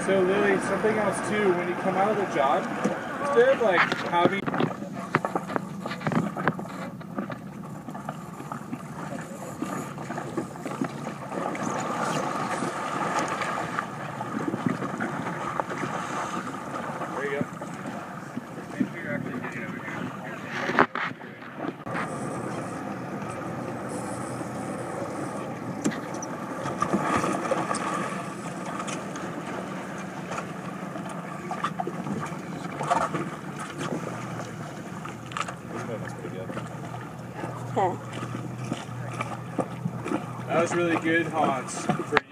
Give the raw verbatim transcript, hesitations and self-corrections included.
So Lily, something else too, when you come out of the job, instead of like having There you go. Make sure you're actually getting over here. Okay. That was really good, Hans. For